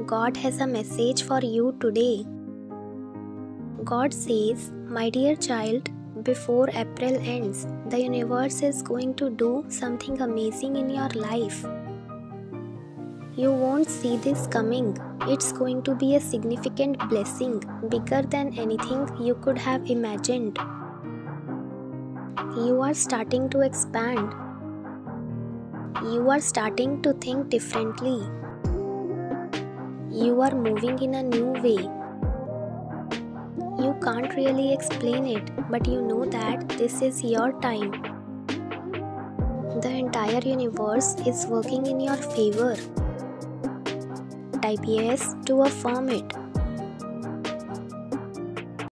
God has a message for you today. God says, "My dear child, before April ends, the universe is going to do something amazing in your life. You won't see this coming. It's going to be a significant blessing, bigger than anything you could have imagined. You are starting to expand. You are starting to think differently. You are moving in a new way. You can't really explain it, but you know that this is your time. The entire universe is working in your favor. Type yes to affirm it.